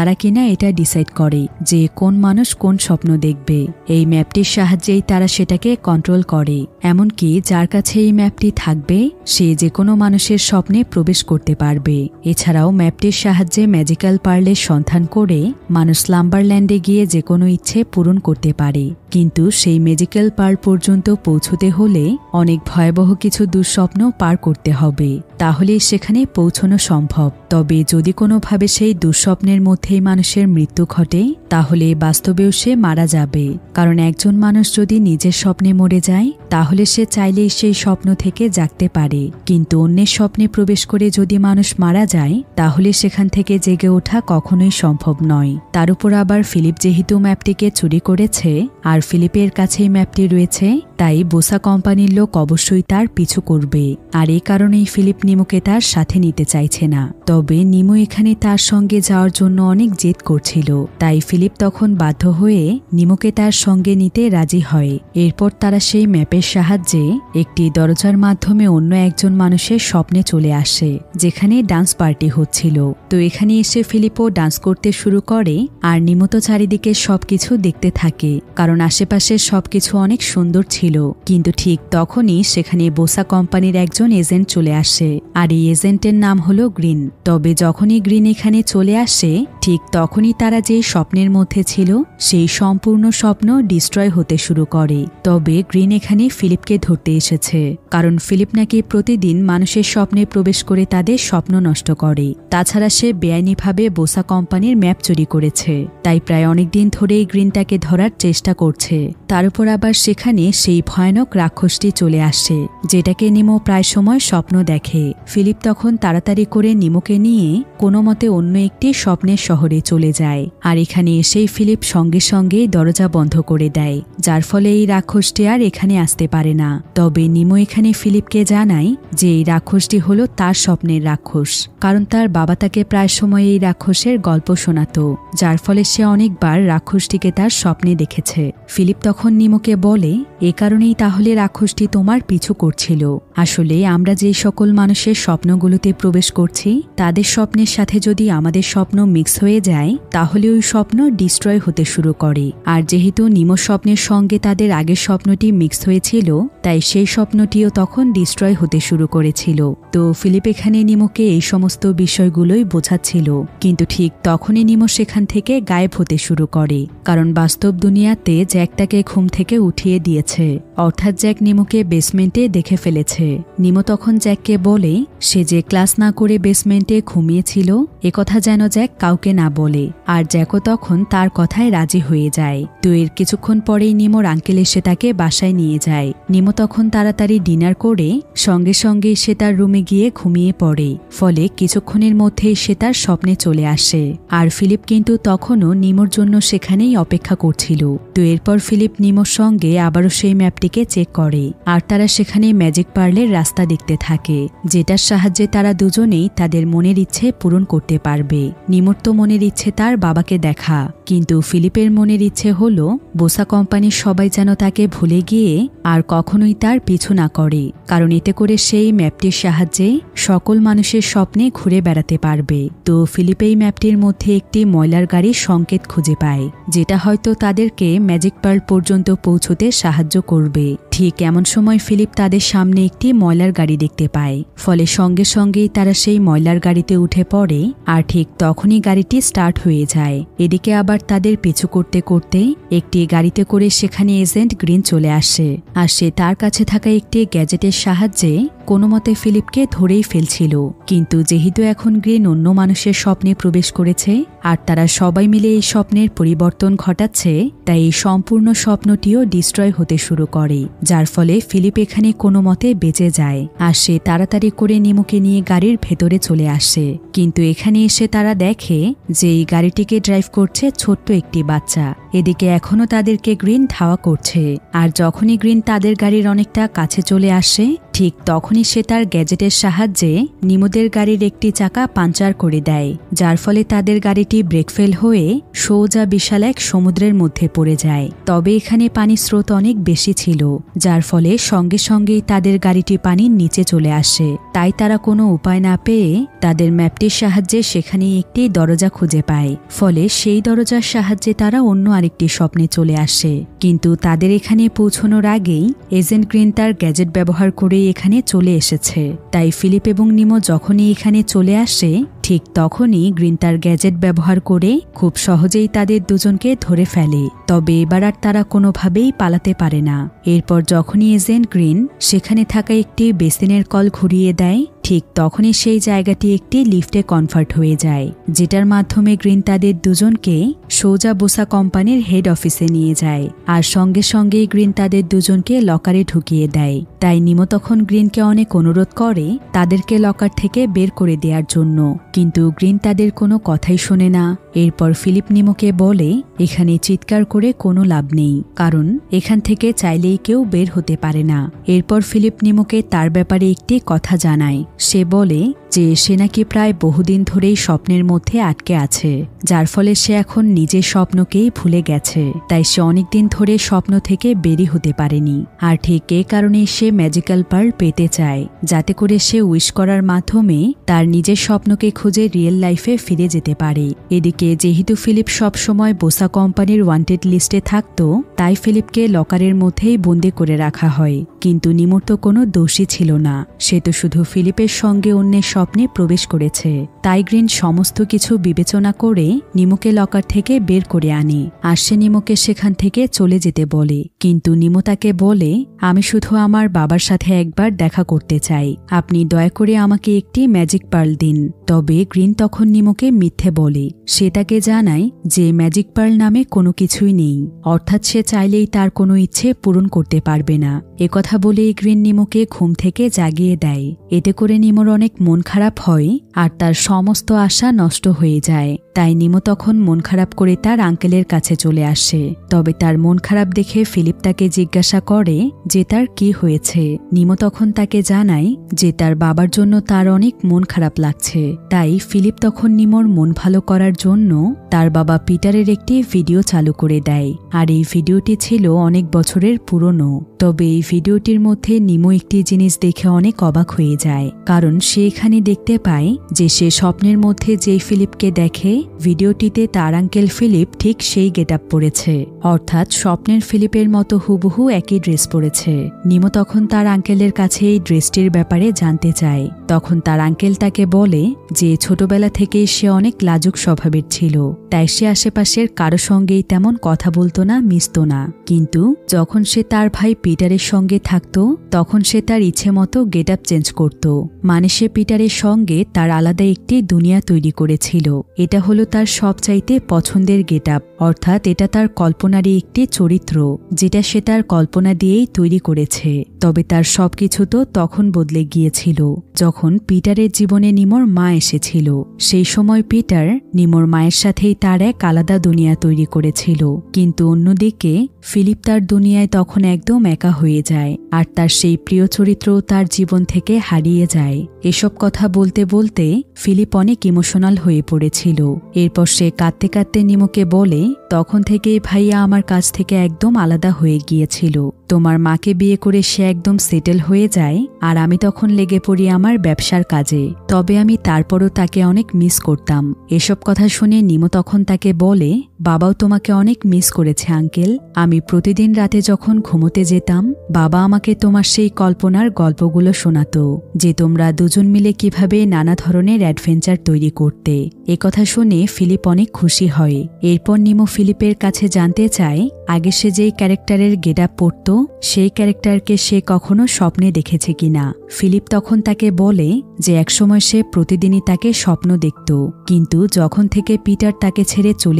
তারা কিনা এটা ডিসাইড করে যে কোন মানুষ কোন স্বপ্ন দেখবে। এই ম্যাপটির সাহায্যেই তারা সেটাকে কন্ট্রোল করে। এমনকি যার কাছে এই ম্যাপটি থাকবে সে যে কোনো মানুষের স্বপ্নে প্রবেশ করতে পারবে। এছাড়াও ম্যাপটির সাহায্যে ম্যাজিক্যাল পার্লের সন্ধান করে মানুষ স্লাম্বারল্যান্ডে গিয়ে যে কোনো ইচ্ছে পূরণ করতে পারে। কিন্তু সেই ম্যাজিক্যাল পার্ল পর্যন্ত পৌঁছতে হলে অনেক ভয়াবহ কিছু দুঃস্বপ্ন পার করতে হবে, তাহলেই সেখানে পৌঁছানো সম্ভব। তবে যদি কোনোভাবে সেই দুঃস্বপ্নের মধ্যেই মানুষের মৃত্যু ঘটে তাহলে বাস্তবেও সে মারা যাবে। কারণ একজন মানুষ যদি নিজের স্বপ্নে মরে যায় তাহলে সে চাইলেই সেই স্বপ্ন থেকে জাগতে পারে, কিন্তু অন্যের স্বপ্নে প্রবেশ করে যদি মানুষ মারা যায় তাহলে সেখান থেকে জেগে ওঠা কখনোই সম্ভব নয়। তার উপর আবার ফিলিপ যেহেতু ম্যাপটিকে চুরি করেছে আর ফিলিপের কাছেই ম্যাপটি রয়েছে, তাই বোসা কোম্পানির লোক অবশ্যই তার পিছু করবে। আর এই কারণেই ফিলিপ নিমোকে তার সাথে নিতে চাইছে না। তবে নিমো এখানে তার সঙ্গে যাওয়ার জন্য অনেক জেদ করছিল, তাই ফিলিপ তখন বাধ্য হয়ে নিমোকে তার সঙ্গে নিতে রাজি হয়। এরপর তারা সেই ম্যাপের সাহায্যে একটি দরজার মাধ্যমে অন্য একজন মানুষের স্বপ্নে চলে আসে, যেখানে ডান্স পার্টি হচ্ছিল। তো এখানে এসে ফিলিপও ডান্স করতে শুরু করে আর নিমো তো চারিদিকে সবকিছু দেখতে থাকে, কারণ আশেপাশের সবকিছু অনেক সুন্দর ছিল। কিন্তু ঠিক তখনই সেখানে বোসা কোম্পানির একজন এজেন্ট চলে আসে, আর এই এজেন্টের নাম হলো গ্রিন। তবে যখনই গ্রিন এখানে চলে আসে ঠিক তখনই তারা যে স্বপ্নের মধ্যে ছিল সেই সম্পূর্ণ স্বপ্ন ডিস্ট্রয় হতে শুরু করে। তবে গ্রিন এখানে ফিলিপকে ধরতে এসেছে, কারণ ফিলিপ নাকি প্রতিদিন মানুষের স্বপ্নে প্রবেশ করে তাদের স্বপ্ন নষ্ট করে। তাছাড়া সে বেআইনিভাবে বোসা কোম্পানির ম্যাপ চুরি করেছে, তাই প্রায় অনেকদিন ধরেই গ্রিন তাকে ধরার চেষ্টা করছে। তার উপর আবার সেখানে সেই ভয়ানক রাক্ষসটি চলে আসে, যেটাকে নিমো প্রায় সময় স্বপ্ন দেখে। ফিলিপ তখন তাড়াতাড়ি করে নিমোকে নিয়ে কোনো মতে অন্য একটি স্বপ্নের শহরে চলে যায়, আর এখানে এসেই ফিলিপ সঙ্গে সঙ্গে দরজা বন্ধ করে দেয়, যার ফলে এই রাক্ষসটি আর এখানে আসতে পারে না। তবে নিমো এখানে ফিলিপকে জানায় যে এই রাক্ষসটি হলো তার স্বপ্নের রাক্ষস, কারণ তার বাবা তাকে প্রায় সময় এই রাক্ষসের গল্প শোনাতো, যার ফলে সে অনেকবার রাক্ষসটিকে তার স্বপ্নে দেখেছে। ফিলিপ তখন নিমোকে বলে, এ কারণেই তাহলে রাক্ষসটি তোমার পিছু করছিল। আসলে আমরা যে সকল মানুষের স্বপ্নগুলোতে প্রবেশ করছি তাদের স্বপ্নের সাথে যদি আমাদের স্বপ্ন মিক্স হয়ে যায় তাহলে ওই স্বপ্ন ডিস্ট্রয় হতে শুরু করে। আর যেহেতু নিমো স্বপ্নের সঙ্গে তাদের আগের স্বপ্নটি মিক্স হয়েছিল তাই সেই স্বপ্নটিও তখন ডিস্ট্রয় হতে শুরু করেছিল। তো ফিলিপ এখানে নিমোকে এই সমস্ত বিষয়গুলোই বোঝাচ্ছিল, কিন্তু ঠিক তখনই নিমো সেখান থেকে গায়েব হতে শুরু করে, কারণ বাস্তব দুনিয়াতে জ্যাক তাকে ঘুম থেকে উঠিয়ে দিয়েছে, অর্থাৎ জ্যাক নিমোকে বেসমেন্টে দেখে ফেলেছে। নিমো তখন জ্যাককে বলে সে যে ক্লাস না করে বেসমেন্টে ঘুমিয়েছিল একথা যেন জ্যাক কাউকে না বলে, আর জ্যাকও তখন তার কথায় রাজি হয়ে যায়। তো এর কিছুক্ষণ পরেই নিমোর আঙ্কেল এসে তাকে বাসায় নিয়ে যায়। নিমো তখন তাড়াতাড়ি ডিনার করে সঙ্গে সঙ্গে সে তার রুমে গিয়ে ঘুমিয়ে পড়ে, ফলে কিছুক্ষণের মধ্যেই সে তার স্বপ্নে চলে আসে। আর ফিলিপ কিন্তু তখনও নিমোর জন্য সেখানেই অপেক্ষা করছিল। তো এরপর ফিলিপ নিমোর সঙ্গে আবারও সেই ম্যাপটিকে চেক করে, আর তারা সেখানে ম্যাজিক পার্লের রাস্তা দেখতে থাকে, যেটার সাহায্যে তারা দুজনেই তাদের মনের ইচ্ছে পূরণ করতে পারবে। নিমোর তো মনের ইচ্ছে তার বাবাকে দেখা, কিন্তু ফিলিপের মনের ইচ্ছে হলো বোসা কোম্পানির সবাই যেন তাকে ভুলে গিয়ে আর কখনোই তার পিছু না করে, কারণ এতে করে সেই ম্যাপটির সাহায্যে সকল মানুষের স্বপ্নে ঘুরে বেড়াতে পারবে। তো ফিলিপ এই ম্যাপটির মধ্যে একটি ময়লার গাড়ির সংকেত খুঁজে পায়, যেটা হয়তো তাদেরকে ম্যাজিক পার্ল পর্যন্ত পৌঁছতে সাহায্য করবে। ঠিক এমন সময় ফিলিপ তাদের সামনে একটি ময়লার গাড়ি দেখতে পায়, ফলে সঙ্গে সঙ্গেই তারা সেই ময়লার গাড়িতে উঠে পড়ে, আর ঠিক তখনই গাড়িটি স্টার্ট হয়ে যায়। এদিকে আবার তাদের পিছু করতে করতে একটি গাড়িতে করে সেখানে এজেন্ট গ্রিন চলে আসে, আর সে তার কাছে থাকা একটি গ্যাজেটের সাহায্যে কোনো মতে ফিলিপকে ধরেই ফেলছিল। কিন্তু যেহেতু এখন গ্রিন অন্য মানুষের স্বপ্নে প্রবেশ করেছে আর তারা সবাই মিলে এই স্বপ্নের পরিবর্তন ঘটাচ্ছে, তাই এই সম্পূর্ণ স্বপ্নটিও ডিস্ট্রয় হতে শুরু করে, যার ফলে ফিলিপ এখানে কোনো মতে বেঁচে যায়। আর সে তাড়াতাড়ি করে নিমোকে নিয়ে গাড়ির ভেতরে চলে আসে, কিন্তু এখানে এসে তারা দেখে যে এই গাড়িটিকে ড্রাইভ করছে ছোট্ট একটি বাচ্চা। এদিকে এখনও তাদেরকে গ্রিন ধাওয়া করছে। আর যখনই গ্রিন তাদের গাড়ির অনেকটা কাছে চলে আসে ঠিক তখনই সে তার গ্যাজেটের সাহায্যে নিমোদের গাড়ির একটি চাকা পাঞ্চার করে দেয়, যার ফলে তাদের গাড়িটি ব্রেক ফেল হয়ে সোজা বিশাল এক সমুদ্রের মধ্যে পড়ে যায়। তবে এখানে পানির স্রোত অনেক বেশি ছিল, যার ফলে সঙ্গে সঙ্গেই তাদের গাড়িটি পানির নিচে চলে আসে। তাই তারা কোনো উপায় না পেয়ে তাদের ম্যাপটির সাহায্যে সেখানে একটি দরজা খুঁজে পায়। ফলে সেই দরজার সাহায্যে তারা অন্য আরেকটি স্বপ্নে চলে আসে। কিন্তু তাদের এখানে পৌঁছানোর আগেই এজেন্ট গ্রিন তার গ্যাজেট ব্যবহার করে এখানে চলে এসেছে। তাই ফিলিপ এবং নিমো যখনই এখানে চলে আসে ঠিক তখনই গ্রিন তার গ্যাজেট ব্যবহার করে খুব সহজেই তাদের দুজনকে ধরে ফেলে। তবে এবার আর তারা কোনোভাবেই পালাতে পারে না। এরপর যখনই এজেন্ট গ্রিন সেখানে থাকা একটি বেসিনের কল ঘুরিয়ে দেয় ঠিক তখনই সেই জায়গাটি একটি লিফটে কনভার্ট হয়ে যায়, যেটার মাধ্যমে গ্রিন তাদের দুজনকে সোজা বোসা কোম্পানির হেড অফিসে নিয়ে যায়। আর সঙ্গে সঙ্গেই গ্রিন তাদের দুজনকে লকারে ঢুকিয়ে দেয়। তাই নিমো তখন গ্রিনকে অনেক অনুরোধ করে তাদেরকে লকার থেকে বের করে দেওয়ার জন্য, কিন্তু গ্রিন তাদের কোনো কথাই শোনে না। এরপর ফিলিপ নিমোকে বলে এখানে চিৎকার করে কোনো লাভ নেই, কারণ এখান থেকে চাইলেই কেউ বের হতে পারে না। এরপর ফিলিপ নিমোকে তার ব্যাপারে একটি কথা জানায়। সে বলে যে সে নাকি প্রায় বহুদিন ধরেই স্বপ্নের মধ্যে আটকে আছে, যার ফলে সে এখন নিজের স্বপ্নকেই ভুলে গেছে। তাই সে অনেকদিন ধরে স্বপ্ন থেকে বেরি হতে পারেনি। আর ঠিক এ কারণে সে ম্যাজিক্যাল পার্ল পেতে চায়, যাতে করে সে উইশ করার মাধ্যমে তার নিজের স্বপ্নকে খুঁজে রিয়েল লাইফে ফিরে যেতে পারে। এদিকে যেহেতু ফিলিপ সবসময় বোসা কোম্পানির ওয়ান্টেড লিস্টে থাকত, তাই ফিলিপকে লকারের মধ্যেই বন্দি করে রাখা হয়। কিন্তু নিমোর তো কোনো দোষী ছিল না, সে তো শুধু ফিলিপের সঙ্গে অন্যের স্বপ্নে প্রবেশ করেছে। তাই গ্রিন সমস্ত কিছু বিবেচনা করে নিমোকে লকার থেকে বের করে আনে। আর সে নিমোকে সেখান থেকে চলে যেতে বলে, কিন্তু নিমো তাকে বলে আমি শুধু আমার বাবার সাথে একবার দেখা করতে চাই, আপনি দয়া করে আমাকে একটি ম্যাজিক পার্ল দিন। তবে গ্রিন তখন নিমোকে মিথ্যে বলে। সে তাকে জানায় যে ম্যাজিক পার্ল নামে কোনো কিছুই নেই, অর্থাৎ সে চাইলেই তার কোনো ইচ্ছে পূরণ করতে পারবে না। একথা বলেই গ্রিন নিমোকে ঘুম থেকে জাগিয়ে দেয়। এতে করে নিমোর অনেক মন খারাপ হয় আর তার সমস্ত আশা নষ্ট হয়ে যায়। তাই নিমো তখন মন খারাপ করে তার আঙ্কেলের কাছে চলে আসে। তবে তার মন খারাপ দেখে ফিলিপ তাকে জিজ্ঞাসা করে যে তার কি হয়েছে। নিমো তখন তাকে জানায় যে তার বাবার জন্য তার অনেক মন খারাপ লাগছে। তাই ফিলিপ তখন নিমোর মন ভালো করার জন্য তার বাবা পিটারের একটি ভিডিও চালু করে দেয়। আর এই ভিডিওটি ছিল অনেক বছরের পুরনো। তবে এই ভিডিওটির মধ্যে নিমো একটি জিনিস দেখে অনেক অবাক হয়ে যায়, কারণ সে এখানে দেখতে পায় যে সে স্বপ্নের মধ্যে যেই ফিলিপকে দেখে ভিডিওটিতে তার আঙ্কেল ফিলিপ ঠিক সেই গেটআপ পরেছে, অর্থাৎ স্বপ্নের ফিলিপের মতো হুবহু একই ড্রেস পরেছে। নিমো তখন তার আঙ্কেলের কাছে এই ড্রেসটির ব্যাপারে জানতে চায়। তখন তার আঙ্কেল তাকে বলে যে ছোটবেলা থেকেই সে অনেক লাজুক স্বভাবের ছিল, তাই সে আশেপাশের কারো সঙ্গেই তেমন কথা বলতো না, মিশতো না। কিন্তু যখন সে তার ভাই পিটারের সঙ্গে থাকতো তখন সে তার ইচ্ছে মতো গেটআপ চেঞ্জ করত। মানে সে পিটারের সঙ্গে তার আলাদা একটি দুনিয়া তৈরি করেছিল। এটা হলো তার সবচাইতে পছন্দের গেটআপ, অর্থাৎ এটা তার কল্পনারই একটি চরিত্র, যেটা সে তার কল্পনা দিয়েই তৈরি করেছে। তবে তার সবকিছু তো তখন বদলে গিয়েছিল যখন পিটারের জীবনে নিমোর মা এসেছিল। সেই সময় পিটার নিমোর মায়ের সাথেই তার এক আলাদা দুনিয়া তৈরি করেছিল। কিন্তু অন্যদিকে ফিলিপ তার দুনিয়ায় তখন একদম একা হয়ে যায়, আর তার সেই প্রিয় চরিত্র তার জীবন থেকে হারিয়ে যায়। এসব কথা বলতে বলতে ফিলিপ অনেক ইমোশনাল হয়ে পড়েছিল। এরপর সে কাঁদতে কাঁদতে নিমোকে বলে, তখন থেকেই ভাইয়া আমার কাছ থেকে একদম আলাদা হয়ে গিয়েছিল। তোমার মাকে বিয়ে করে সে একদম সেটেল হয়ে যায়, আর আমি তখন লেগে পড়ি আমার ব্যবসার কাজে। তবে আমি তারপরও তাকে অনেক মিস করতাম। এসব কথা শুনে নিমো তখন তাকে বলে, বাবাও তোমাকে অনেক মিস করেছে আঙ্কেল। আমি প্রতিদিন রাতে যখন ঘুমোতে যেতাম বাবা আমাকে তোমার সেই কল্পনার গল্পগুলো শোনাতো, যে তোমরা দুজন মিলে কিভাবে নানা ধরনের অ্যাডভেঞ্চার তৈরি করতে। একথা শুনে ফিলিপ অনেক খুশি হয়। এরপর নিমো ফিলিপের কাছে জানতে চায় আগে সে যেই ক্যারেক্টারের গেটআপ পরত সেই ক্যারেক্টারকে সে কখনো স্বপ্নে দেখেছে কিনা। ফিলিপ তখন তাকে বলে যে একসময় সে প্রতিদিনই তাকে স্বপ্ন দেখত, কিন্তু যখন থেকে পিটার তাকে ছেড়ে চলে গিয়েছে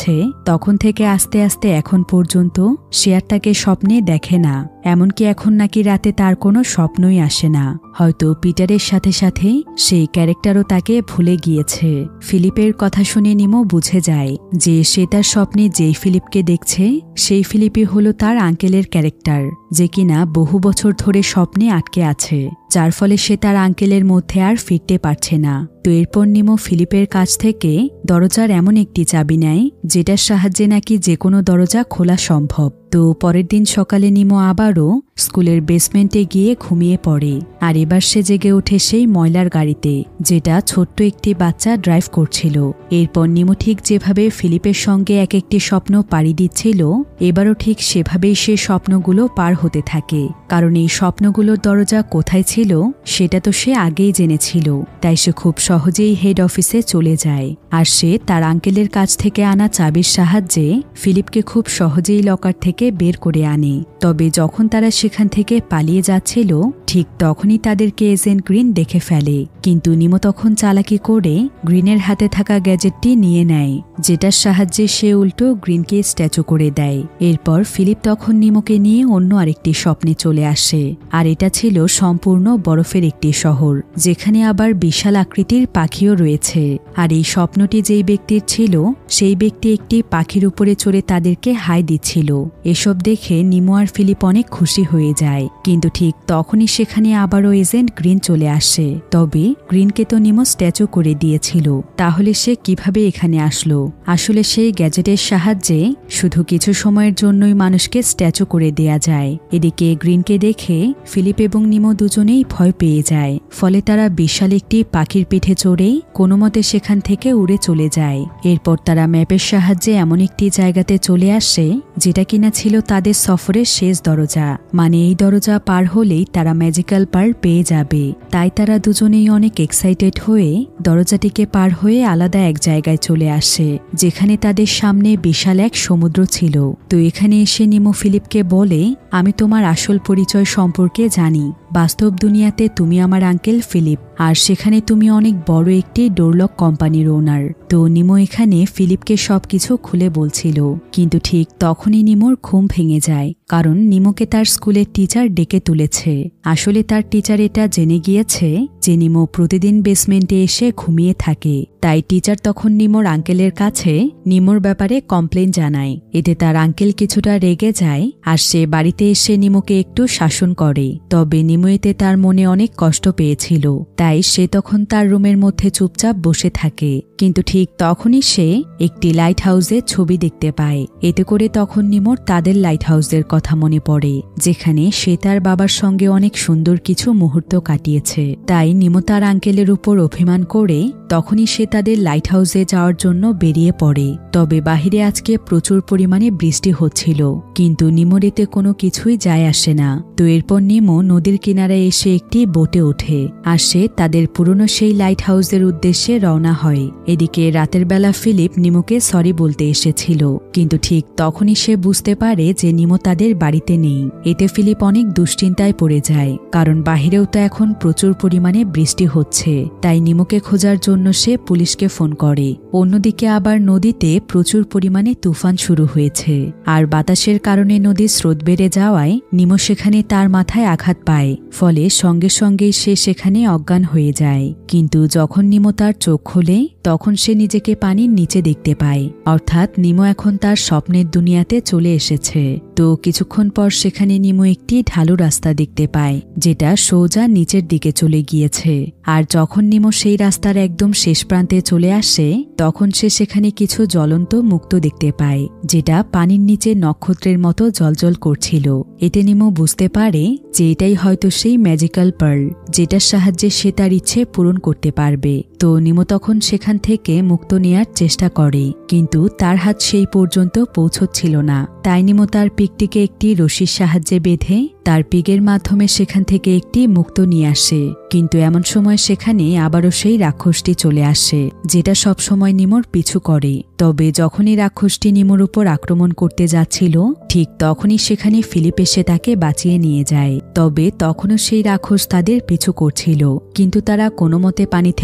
হয়েছে তখন থেকে আস্তে আস্তে এখন পর্যন্ত সে আর তাকে স্বপ্নে দেখে না। এমনকি এখন নাকি রাতে তার কোনো স্বপ্নই আসে না। হয়তো পিটারের সাথে সাথে সেই ক্যারেক্টারও তাকে ভুলে গিয়েছে। ফিলিপের কথা শুনে নিমো বুঝে যায় যে সে তার স্বপ্নে যেই ফিলিপকে দেখছে সেই ফিলিপই হলো তার আঙ্কেলের ক্যারেক্টার, যে কিনা বহু বছর ধরে স্বপ্নে আটকে আছে, যার ফলে সে তার আঙ্কেলের মধ্যে আর ফিরতে পারছে না। তো এরপর নিমো ফিলিপের কাছ থেকে দরজার এমন একটি চাবি নেয় যেটার সাহায্যে নাকি যে কোনো দরজা খোলা সম্ভব। তো পরের দিন সকালে নিমো আবারও স্কুলের বেসমেন্টে গিয়ে ঘুমিয়ে পড়ে। আর এবার সে জেগে ওঠে সেই ময়লার গাড়িতে, যেটা ছোট্ট একটি বাচ্চা ড্রাইভ করছিল। এরপর নিমো ঠিক যেভাবে ফিলিপের সঙ্গে এক একটি স্বপ্ন পাড়ি দিচ্ছিল, এবারও ঠিক সেভাবেই সে স্বপ্নগুলো পার হতে থাকে। কারণ এই স্বপ্নগুলোর দরজা কোথায় ছিল সেটা তো সে আগেই জেনেছিল। তাই সে খুব সহজেই হেড অফিসে চলে যায়। আর সে তার আঙ্কেলের কাছ থেকে আনা চাবির সাহায্যে ফিলিপকে খুব সহজেই লকার থেকে বের করে আনে। তবে যখন তারা সেখান থেকে পালিয়ে যাচ্ছিল ঠিক তখনই তাদেরকে এজেন্ট গ্রিন দেখে ফেলে। কিন্তু নিমো তখন চালাকি করে গ্রিনের হাতে থাকা গ্যাজেটটি নিয়ে নেয়, যেটার সাহায্যে সে উল্টো গ্রিনকে স্ট্যাচু করে দেয়। এরপর ফিলিপ তখন নিমোকে নিয়ে অন্য আরেকটি স্বপ্নে চলে আসে। আর এটা ছিল সম্পূর্ণ বরফের একটি শহর, যেখানে আবার বিশাল আকৃতির পাখিও রয়েছে। আর এই স্বপ্নটি যেই ব্যক্তির ছিল সেই ব্যক্তি একটি পাখির উপরে চড়ে তাদেরকে হাই দিচ্ছিল। এসব দেখে নিমো আর ফিলিপ অনেক খুশি হয়ে যায়। কিন্তু ঠিক তখনই সেখানে আবারও এজেন্ট গ্রিন চলে আসে। তবে গ্রিনকে তো নিমো স্ট্যাচু করে দিয়েছিল, তাহলে সে কিভাবে এখানে আসলো? আসলে সেই গ্যাজেটের সাহায্যে শুধু কিছু সময়ের জন্যই মানুষকে স্ট্যাচু করে দেয়া যায়। এদিকে গ্রিনকে দেখে ফিলিপ এবং নিমো দুজনেই ভয় পেয়ে যায়। ফলে তারা বিশাল একটি পাখির পিঠে চড়ে কোনো মতে সেখান থেকে উড়ে চলে যায়। এরপর তারা ম্যাপের সাহায্যে এমন একটি জায়গাতে চলে আসে যেটা কিনা ছিল তাদের সফরের শেষ দরজা। মানে এই দরজা পার হলেই তারা ম্যাজিক্যাল পার্ল পেয়ে যাবে। তাই তারা দুজনেই অনেক এক্সাইটেড হয়ে দরজাটিকে পার হয়ে আলাদা এক জায়গায় চলে আসে, যেখানে তাদের সামনে বিশাল এক সমুদ্র ছিল। তো এখানে এসে নিমো ফিলিপকে বলে, আমি তোমার আসল পরিচয় সম্পর্কে জানি। বাস্তব দুনিয়াতে তুমি আমার আঙ্কেল ফিলিপ, আর সেখানে তুমি অনেক বড় একটি ডোরলক কোম্পানির ওনার। তো নিমো এখানে ফিলিপকে সবকিছু খুলে বলছিল। কিন্তু ঠিক তখনই নিমোর ঘুম ভেঙে যায়, কারণ নিমোকে তার স্কুলের টিচার ডেকে তুলেছে। আসলে তার টিচার এটা জেনে গিয়েছে যে নিমো প্রতিদিন বেসমেন্টে এসে ঘুমিয়ে থাকে। তাই টিচার তখন নিমোর আঙ্কেলের কাছে নিমোর ব্যাপারে কমপ্লেন জানায়। এতে তার আঙ্কেল কিছুটা রেগে যায় আর সে বাড়িতে এসে নিমোকে একটু শাসন করে। তবে নিমো এতে তার মনে অনেক কষ্ট পেয়েছিল, তাই সে তখন তার রুমের মধ্যে চুপচাপ বসে থাকে। কিন্তু ঠিক তখনই সে একটি লাইট হাউসের ছবি দেখতে পায়। এতে করে তখন নিমোর তাদের লাইট হাউসের কথা মনে পড়ে, যেখানে সে তার বাবার সঙ্গে অনেক সুন্দর কিছু মুহূর্ত কাটিয়েছে। তাই নিমো তার আঙ্কেলের উপর অভিমান করে তখনই সে তাদের লাইট হাউসে যাওয়ার জন্য বেরিয়ে পড়ে। তবে বাহিরে আজকে প্রচুর পরিমাণে বৃষ্টি হচ্ছিল, কিন্তু নিমোর এতে কোনো কিছুই যায় আসে না। তো এরপর নিমো নদীর কিনারে এসে একটি বোটে ওঠে আর সে তাদের পুরনো সেই লাইট হাউসের উদ্দেশ্যে রওনা হয়। এদিকে রাতের বেলা ফিলিপ নিমোকে সরি বলতে এসেছিল, কিন্তু ঠিক তখনই সে বুঝতে পারে যে নিমো তাদের বাড়িতে নেই। এতে ফিলিপ অনেক দুশ্চিন্তায় পড়ে যায়, কারণ বাহিরেও তো এখন প্রচুর পরিমাণে বৃষ্টি হচ্ছে। তাই নিমোকে খোঁজার জন্য সে পুলিশকে ফোন করে। অন্যদিকে আবার নদীতে প্রচুর পরিমাণে তুফান শুরু হয়েছে, আর বাতাসের কারণে নদীর স্রোত বেড়ে যাওয়ায় নিমো সেখানে তার মাথায় আঘাত পায়। ফলে সঙ্গে সঙ্গেই সে সেখানে অজ্ঞান হয়ে যায়। কিন্তু যখন নিমো তার চোখ খোলে তখন সে নিজেকে পানির নিচে দেখতে পায়, অর্থাৎ নিমো এখন তার স্বপ্নের দুনিয়াতে চলে এসেছে। তো কিছুক্ষণ পর সেখানে নিমো একটি ঢালু রাস্তা দেখতে পায়, যেটা সোজা নিচের দিকে চলে গিয়েছে। আর যখন নিমো সেই রাস্তার একদম শেষ প্রান্তে চলে আসে তখন সে সেখানে কিছু জ্বলন্ত মুক্ত দেখতে পায়, যেটা পানির নিচে নক্ষত্রের মতো জ্বলজ্বল করছিল। এতে নিমো বুঝতে পারে যে এটাই হয়তো সেই ম্যাজিক্যাল পার্ল, যেটার সাহায্যে সে তার ইচ্ছে পূরণ করতে পারবে। তো নিমো তখন সেখান থেকে মুক্ত নেয়ার চেষ্টা করে, কিন্তু তার হাত সেই পর্যন্ত পৌঁছচ্ছিল না। তাই নিমো তার পিকটিকে একটি রশির সাহায্যে বেঁধে তার পিগের মাধ্যমে সেখান থেকে একটি মুক্ত নিয়ে আসে। কিন্তু এমন সময় সেখানে আবারও সেই রাক্ষসটি চলে আসে, যেটা সব সময় নিমোর পিছু করে। তবে যখনই রাক্ষসটি নিমোর উপর আক্রমণ করতে যাচ্ছিল ঠিক তখনই সেখানে ফিলিপ এসে তাকে বাঁচিয়ে নিয়ে যায়। তবে তখনও সেই রাক্ষস তাদের পিছু করছিল, কিন্তু তারা কোনো মতে পানি থেকে বাহির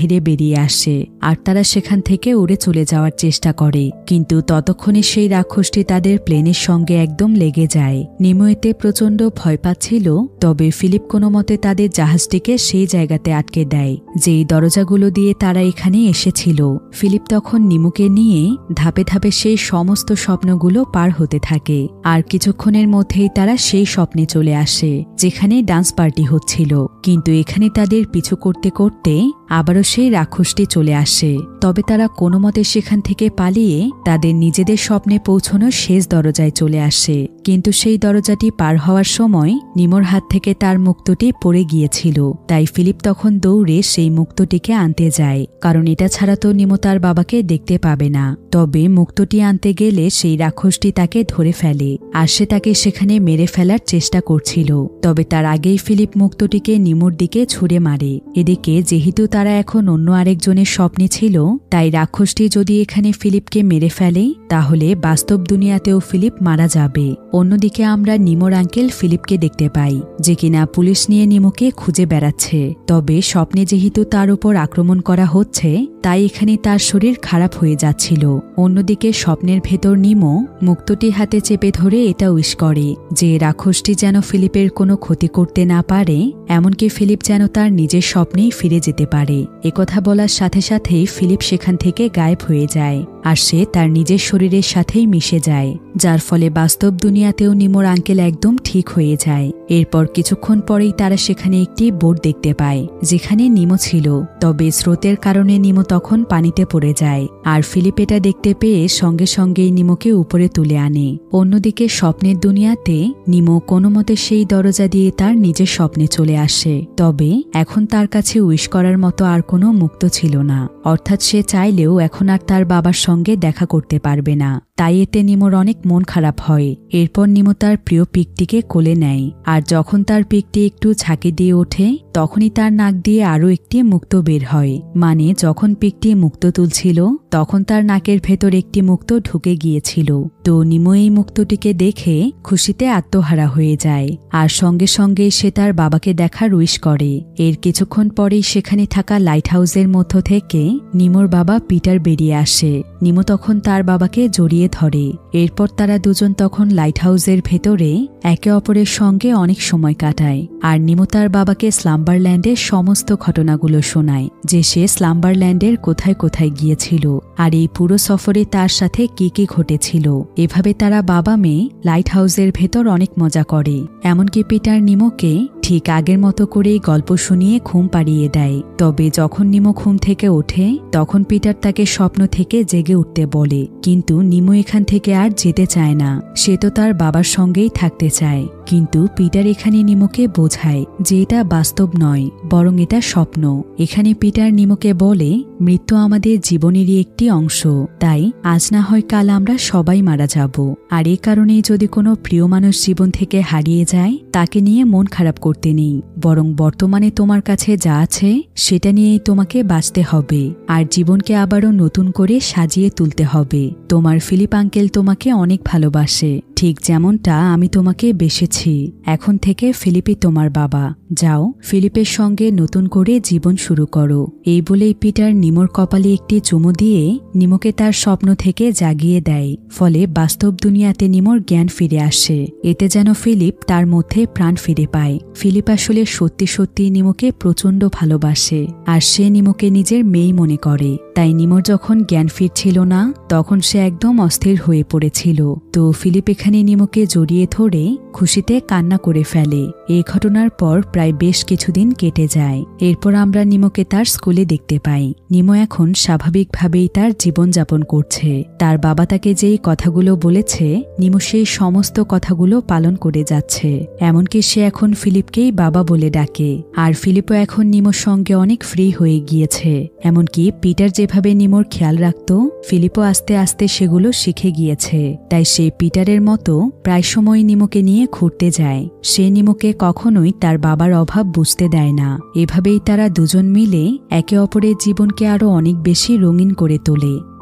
বাহিরে বেরিয়ে আসে আর তারা সেখান থেকে উড়ে চলে যাওয়ার চেষ্টা করে, কিন্তু ততক্ষণে সেই রাক্ষসটি তাদের প্লেনের সঙ্গে একদম লেগে যায়। নিমো এতে প্রচণ্ড ভয় পাচ্ছিল, তবে ফিলিপ কোনো মতে তাদের জাহাজটিকে সেই জায়গাতে আটকে দেয় যেই দরজাগুলো দিয়ে তারা এখানে এসেছিল। ফিলিপ তখন নিমোকে নিয়ে ধাপে ধাপে সেই সমস্ত স্বপ্নগুলো পার হতে থাকে, আর কিছুক্ষণের মধ্যেই তারা সেই স্বপ্নে চলে আসে যেখানে ডান্স পার্টি হচ্ছিল। কিন্তু এখানে তাদের পিছু করতে করতে আবারও সেই রাক্ষসটি চলে আসে, তবে তারা কোনো মতে সেখান থেকে পালিয়ে তাদের নিজেদের স্বপ্নে পৌঁছানোর শেষ দরজায় চলে আসে। কিন্তু সেই দরজাটি পার হওয়ার সময় নিমোর হাত থেকে তার মুক্তটি পড়ে গিয়েছিল, তাই ফিলিপ তখন দৌড়ে সেই মুক্তটিকে আনতে যায়, কারণ এটা ছাড়া তো নিমো তার বাবাকে দেখতে পাবে না। তবে মুক্তটি আনতে গেলে সেই রাক্ষসটি তাকে ধরে ফেলে আর সে তাকে সেখানে মেরে ফেলার চেষ্টা করছিল, তবে তার আগেই ফিলিপ মুক্তটিকে নিমোর দিকে ছুঁড়ে মারে। এদিকে যেহেতু তারা এখন অন্য আরেকজনের স্বপ্নে ছিল, তাই রাক্ষসটি যদি এখানে ফিলিপকে মেরে ফেলে তাহলে বাস্তব দুনিয়াতেও ফিলিপ মারা যাবে। অন্যদিকে আমরা নিমোর আঙ্কেল ফিলিপকে দেখতে পাই যে কিনা পুলিশ নিয়ে নিমোকে খুঁজে বেড়াচ্ছে, তবে স্বপ্নে যেহেতু তার উপর আক্রমণ করা হচ্ছে তাই এখানে তার শরীর খারাপ হয়ে যাচ্ছিল। অন্যদিকে স্বপ্নের ভেতর নিমো মুক্তটি হাতে চেপে ধরে এটা উইশ করে যে রাক্ষসটি যেন ফিলিপের কোনো ক্ষতি করতে না পারে, এমনকি ফিলিপ যেন তার নিজের স্বপ্নেই ফিরে যেতে পারে। একথা বলার সাথে সাথেই ফিলিপ সেখান থেকে গায়েব হয়ে যায় আর সে তার নিজের শরীরের সাথেই মিশে যায়, যার ফলে বাস্তব দুনিয়াতেও নিমোর আঙ্কেল একদম ঠিক হয়ে যায়। এরপর কিছুক্ষণ পরেই তারা সেখানে একটি বোট দেখতে পায় যেখানে নিমো ছিল, তবে স্রোতের কারণে নিমো তখন পানিতে পড়ে যায় আর ফিলিপ এটা দেখতে পেয়ে সঙ্গে সঙ্গেই নিমোকে উপরে তুলে আনে। অন্যদিকে স্বপ্নের দুনিয়াতে নিমো কোনো মতে সেই দরজা দিয়ে তার নিজের স্বপ্নে চলে আসে, তবে এখন তার কাছে উইশ করার মতো আর কোনো মুক্ত ছিল না, অর্থাৎ সে চাইলেও এখন আর তার বাবার সঙ্গে দেখা করতে পারবে না। তাই এতে নিমোর অনেক মন খারাপ হয়। এরপর নিমো তার প্রিয় পিগটিকে কোলে নেয়, আর যখন তার পিগটি একটু ঝাঁকি দিয়ে ওঠে তখনই তার নাক দিয়ে আরও একটি মুক্ত বের হয়, মানে যখন পিগটি মুক্ত তুলছিল তখন তার নাকের ভেতর একটি মুক্ত ঢুকে গিয়েছিল। তো নিমো এই মুক্তটিকে দেখে খুশিতে আত্মহারা হয়ে যায় আর সঙ্গে সঙ্গে সে তার বাবাকে দেখার উইশ করে। এর কিছুক্ষণ পরেই সেখানে থাকা লাইট হাউসের মধ্য থেকে নিমোর বাবা পিটার বেরিয়ে আসে। নিমো তখন তার বাবাকে জড়িয়ে ধরে। এরপর তারা দুজন তখন লাইট হাউসের ভেতরে একে অপরের সঙ্গে অনেক সময় কাটায়, আর নিমো তার বাবাকে স্লাম্বারল্যান্ডের সমস্ত ঘটনাগুলো শোনায় যে সে স্লাম্বারল্যান্ডের কোথায় কোথায় গিয়েছিল আর এই পুরো সফরে তার সাথে কি কি ঘটেছিল। এভাবে তারা বাবা মেয়ে লাইট হাউসের ভেতর অনেক মজা করে, এমনকি পিটার নিমোকে ঠিক আগের মতো করেই গল্প শুনিয়ে ঘুম পাড়িয়ে দেয়। তবে যখন নিমো ঘুম থেকে ওঠে তখন পিটার তাকে স্বপ্ন থেকে জেগে উঠতে বলে, কিন্তু নিমো এখান থেকে আর যেতে চায় না, সে তো তার বাবার সঙ্গেই থাকতে চায়। কিন্তু পিটার এখানে নিমোকে বোঝায় যে এটা বাস্তব নয়, বরং এটা স্বপ্ন। এখানে পিটার নিমোকে বলে মৃত্যু আমাদের জীবনেরই একটি অংশ, তাই আজ না হয় কাল আমরা সবাই মারা যাব, আর এ কারণেই যদি কোনো প্রিয় মানুষ জীবন থেকে হারিয়ে যায় তাকে নিয়ে মন খারাপ করতে নেই, বরং বর্তমানে তোমার কাছে যা আছে সেটা নিয়েই তোমাকে বাঁচতে হবে আর জীবনকে আবারও নতুন করে সাজিয়ে তুলতে হবে। তোমার ফিলিপ আঙ্কেল তোমাকে অনেক ভালোবাসে, ঠিক যেমনটা আমি তোমাকে বেসেছি। এখন থেকে ফিলিপই তোমার বাবা, যাও ফিলিপের সঙ্গে নতুন করে জীবন শুরু করো। এই বলেই পিটার নিমোর কপালে একটি চুমু দিয়ে নিমোকে তার স্বপ্ন থেকে জাগিয়ে দেয়, ফলে বাস্তব দুনিয়াতে নিমোর জ্ঞান ফিরে আসে। এতে যেন ফিলিপ তার মধ্যে প্রাণ ফিরে পায়। ফিলিপ আসলে সত্যি সত্যি নিমোকে প্রচণ্ড ভালোবাসে আর সে নিমোকে নিজের মেয়ে মনে করে। তাই নিমোর যখন জ্ঞান ফিরছিল না তখন সে একদম অস্থির হয়ে পড়েছিল। তো ফিলিপ এখানে নিমোকে জড়িয়ে ধরে খুশিতে কান্না করে ফেলে। এই ঘটনার পর প্রায় বেশ কিছুদিন কেটে যায়। এরপর আমরা নিমোকে তার স্কুলে দেখতে পাই। নিমো এখন স্বাভাবিকভাবেই তার জীবনযাপন করছে। তার বাবা তাকে যেই কথাগুলো বলেছে নিমো সেই সমস্ত কথাগুলো পালন করে যাচ্ছে। এমনকি সে এখন ফিলিপকেই বাবা বলে ডাকে, আর ফিলিপও এখন নিমোর সঙ্গে অনেক ফ্রি হয়ে গিয়েছে। এমনকি পিটার যেভাবে নিমোর খেয়াল রাখত ফিলিপও আস্তে আস্তে সেগুলো শিখে গিয়েছে। তাই সে পিটারের মতো প্রায় সময় নিমোকে নিয়ে ঘুরতে যায়। সে নিমোকে কখনোই তার বাবার অভাব বুঝতে দেয় না। এভাবেই তারা দুজন মিলে একে অপরের জীবনকে আরো অনেক বেশি রঙিন করে তোলে।